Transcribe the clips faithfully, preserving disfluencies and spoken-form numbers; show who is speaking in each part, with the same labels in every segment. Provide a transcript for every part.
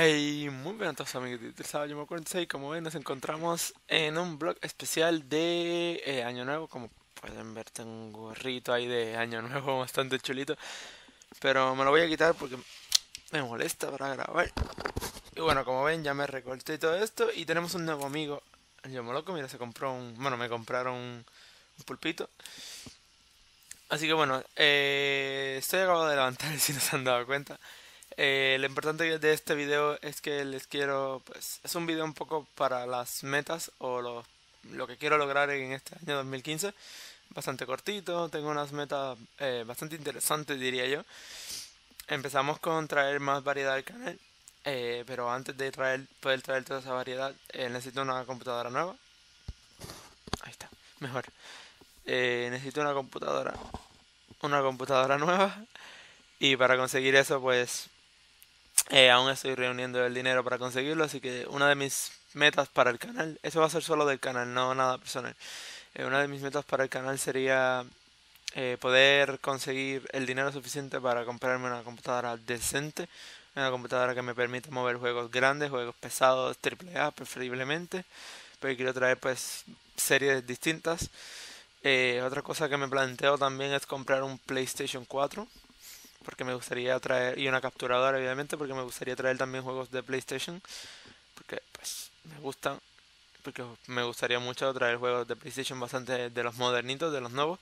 Speaker 1: Hey, muy buenas a todos amigos de Interesado, yo me cuarenta y seis, como ven nos encontramos en un blog especial de eh, Año Nuevo. Como pueden ver tengo un gorrito ahí de Año Nuevo bastante chulito, pero me lo voy a quitar porque me molesta para grabar. Y bueno, como ven ya me recorté todo esto y tenemos un nuevo amigo, el Yomo Loco. Mira, se compró un, bueno, me compraron un, un pulpito. Así que bueno, eh, estoy acabado de levantar si no se han dado cuenta. Eh, lo importante de este video es que les quiero, pues, es un video un poco para las metas o lo, lo que quiero lograr en este año dos mil quince. Bastante cortito, tengo unas metas eh, bastante interesantes, diría yo. Empezamos con traer más variedad al canal, eh, pero antes de traer, poder traer toda esa variedad, eh, necesito una computadora nueva. Ahí está, mejor. Eh, necesito una computadora, una computadora nueva, y para conseguir eso, pues Eh, aún estoy reuniendo el dinero para conseguirlo, así que una de mis metas para el canal, eso va a ser solo del canal, no nada personal. Eh, una de mis metas para el canal sería eh, poder conseguir el dinero suficiente para comprarme una computadora decente, una computadora que me permita mover juegos grandes, juegos pesados, triple A preferiblemente, pero quiero traer pues series distintas. Eh, otra cosa que me planteo también es comprar un PlayStation cuatro, porque me gustaría traer, y una capturadora obviamente, porque me gustaría traer también juegos de PlayStation, porque pues me gustan, porque me gustaría mucho traer juegos de PlayStation bastante de los modernitos, de los nuevos.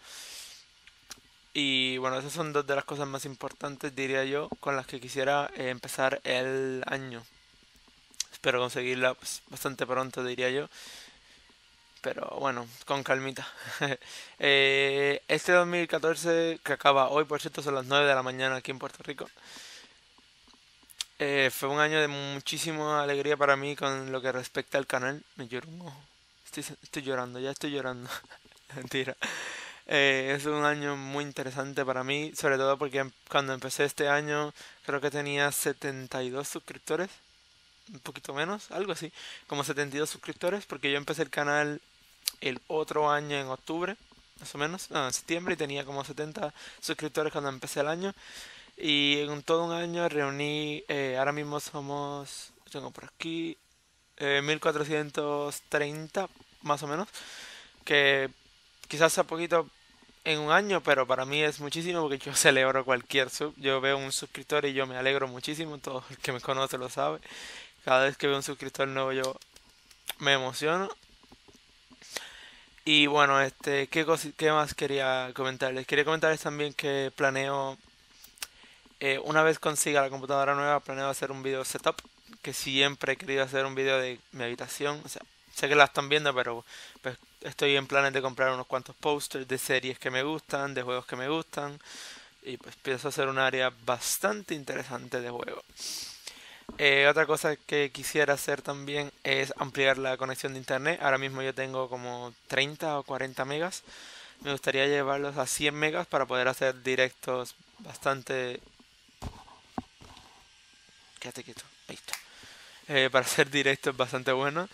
Speaker 1: Y bueno, esas son dos de las cosas más importantes, diría yo, con las que quisiera eh, empezar el año. Espero conseguirla pues, bastante pronto, diría yo. Pero bueno, con calmita. Eh, este dos mil catorce, que acaba hoy, por cierto, son las nueve de la mañana aquí en Puerto Rico. Eh, fue un año de muchísima alegría para mí con lo que respecta al canal. Me lloro un ojo. Estoy, estoy llorando, ya estoy llorando. Mentira. Eh, es un año muy interesante para mí, sobre todo porque em- cuando empecé este año creo que tenía setenta y dos suscriptores, un poquito menos, algo así, como setenta y dos suscriptores, porque yo empecé el canal el otro año en octubre, más o menos, no, en septiembre, y tenía como setenta suscriptores cuando empecé el año. Y en todo un año reuní, eh, ahora mismo somos, tengo por aquí, eh, mil cuatrocientos treinta más o menos, que quizás sea poquito en un año, pero para mí es muchísimo porque yo celebro cualquier sub. Yo veo un suscriptor y yo me alegro muchísimo, todo el que me conoce lo sabe. Cada vez que veo un suscriptor nuevo yo me emociono. Y bueno, este, ¿qué, cosi- qué más quería comentarles? Quería comentarles también que planeo, eh, una vez consiga la computadora nueva, planeo hacer un video setup, que siempre he querido hacer un video de mi habitación. O sea, sé que la están viendo, pero pues, estoy en planes de comprar unos cuantos posters de series que me gustan, de juegos que me gustan, y pues pienso hacer un área bastante interesante de juego. Eh, otra cosa que quisiera hacer también es ampliar la conexión de internet. Ahora mismo yo tengo como treinta o cuarenta megas. Me gustaría llevarlos a cien megas para poder hacer directos bastante... Quédate quieto, ahí está. Eh, para hacer directos bastante buenos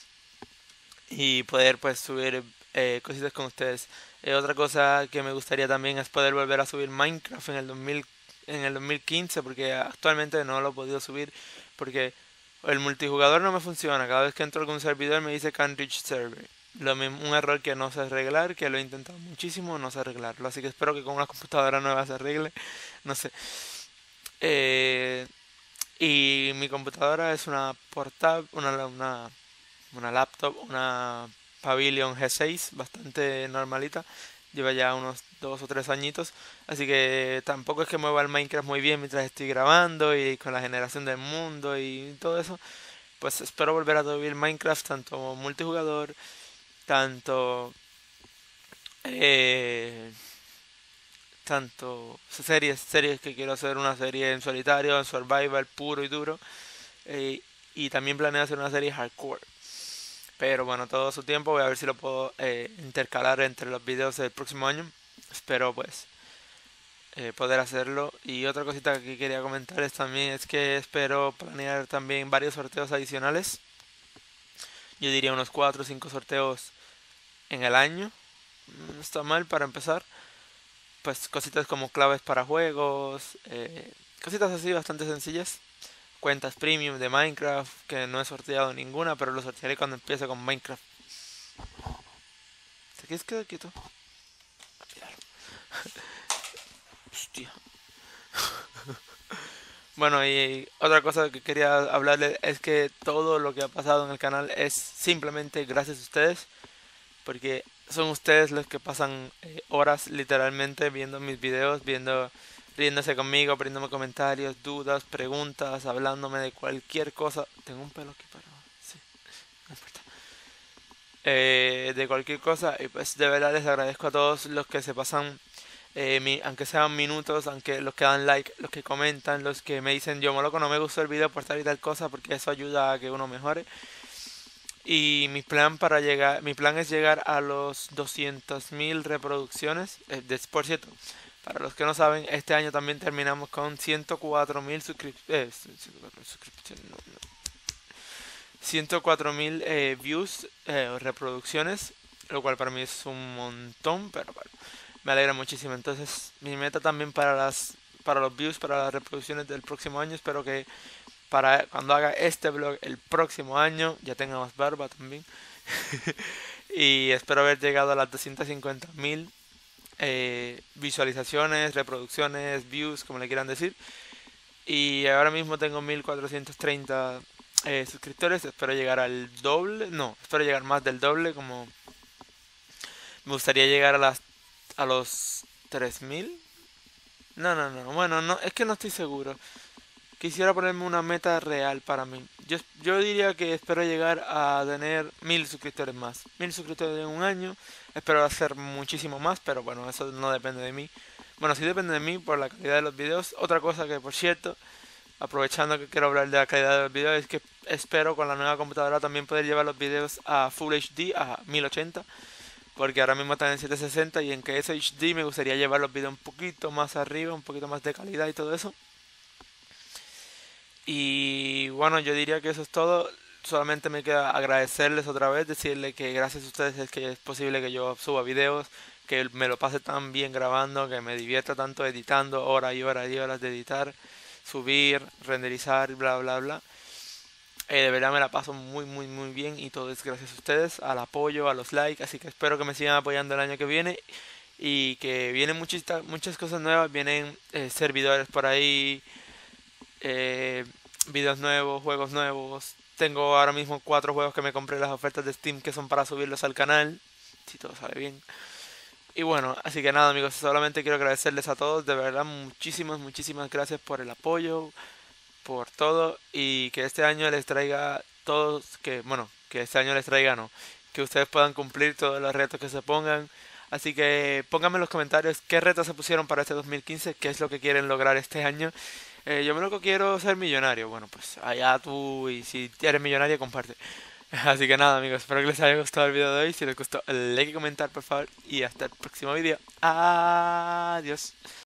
Speaker 1: y poder pues subir eh, cositas con ustedes. Eh, otra cosa que me gustaría también es poder volver a subir Minecraft en el dos mil, en el dos mil quince, porque actualmente no lo he podido subir porque el multijugador no me funciona. Cada vez que entro a algún servidor me dice can't reach server. Lo mismo, un error que no sé arreglar, que lo he intentado muchísimo, no sé arreglarlo. Así que espero que con una computadora nueva se arregle. No sé. Eh, y mi computadora es una portable, una, una una laptop, una Pavilion G seis, bastante normalita. Lleva ya unos dos o tres añitos. Así que tampoco es que mueva el Minecraft muy bien mientras estoy grabando y con la generación del mundo y todo eso. Pues espero volver a subir Minecraft tanto multijugador, tanto... Eh, tanto series, series que quiero hacer una serie en solitario, en survival puro y duro. eh, y también planeo hacer una serie hardcore. Pero bueno, todo su tiempo voy a ver si lo puedo eh, intercalar entre los videos del próximo año. Espero pues eh, poder hacerlo. Y otra cosita que quería comentarles también es que espero planear también varios sorteos adicionales. Yo diría unos cuatro o cinco sorteos en el año. No está mal para empezar. Pues cositas como claves para juegos, eh, cositas así bastante sencillas. cuentas premium de Minecraft, que no he sorteado ninguna, pero lo sortearé cuando empiece con Minecraft. ¿Te quieres quedar quieto? Hostia. Bueno, y otra cosa que quería hablarles es que todo lo que ha pasado en el canal es simplemente gracias a ustedes, porque son ustedes los que pasan eh, horas literalmente viendo mis videos, viendo, riéndose conmigo, poniéndome comentarios, dudas, preguntas, hablándome de cualquier cosa. Tengo un pelo aquí para... Sí, no importa. Eh, de cualquier cosa, y pues de verdad les agradezco a todos los que se pasan, eh, mi- aunque sean minutos, aunque los que dan like, los que comentan, los que me dicen yo, loco, no me gustó el video por tal y tal cosa, porque eso ayuda a que uno mejore. Y mi plan para llegar, mi plan es llegar a los doscientos mil reproducciones. Eh, des- por cierto, para los que no saben, este año también terminamos con ciento cuatro mil suscripciones. No, no. ciento cuatro mil eh, views eh, o reproducciones, lo cual para mí es un montón, pero bueno, me alegra muchísimo. Entonces, mi meta también para las para los views, para las reproducciones del próximo año, espero que para cuando haga este vlog el próximo año ya tenga más barba también. Y espero haber llegado a las doscientos cincuenta mil eh, visualizaciones, reproducciones, views, como le quieran decir. Y ahora mismo tengo mil cuatrocientos treinta eh, suscriptores. Espero llegar al doble. No, espero llegar más del doble. Como me gustaría llegar a las a los tres mil. No, no, no. Bueno, no, es que no estoy seguro. Quisiera ponerme una meta real para mí. Yo, yo diría que espero llegar a tener mil suscriptores más. Mil suscriptores en un año. Espero hacer muchísimo más, pero bueno, eso no depende de mí. Bueno, sí depende de mí por la calidad de los videos. Otra cosa que, por cierto, aprovechando que quiero hablar de la calidad de los videos, es que espero con la nueva computadora también poder llevar los videos a Full H D, a mil ochenta. Porque ahora mismo están en setecientos sesenta y en que es H D me gustaría llevar los videos un poquito más arriba, un poquito más de calidad y todo eso. Y bueno, yo diría que eso es todo. Solamente me queda agradecerles otra vez, decirle que gracias a ustedes es que es posible que yo suba videos, que me lo pase tan bien grabando, que me divierta tanto editando, horas y horas y horas de editar, subir, renderizar, bla bla bla. Eh, de verdad me la paso muy muy muy bien y todo es gracias a ustedes, al apoyo, a los likes, así que espero que me sigan apoyando el año que viene y que vienen muchas, muchas cosas nuevas, vienen eh, servidores por ahí, eh, videos nuevos, juegos nuevos. Tengo ahora mismo cuatro juegos que me compré en las ofertas de Steam que son para subirlos al canal, si todo sale bien. Y bueno, así que nada amigos, solamente quiero agradecerles a todos, de verdad muchísimas, muchísimas gracias por el apoyo, por todo y que este año les traiga todos, que bueno, que este año les traiga no, que ustedes puedan cumplir todos los retos que se pongan. Así que pónganme en los comentarios qué retos se pusieron para este dos mil quince, qué es lo que quieren lograr este año. Eh, yo me lo que quiero ser millonario. Bueno, pues allá tú y si eres millonario comparte. Así que nada amigos, espero que les haya gustado el video de hoy. Si les gustó, like y comentar por favor. Y hasta el próximo video. Adiós.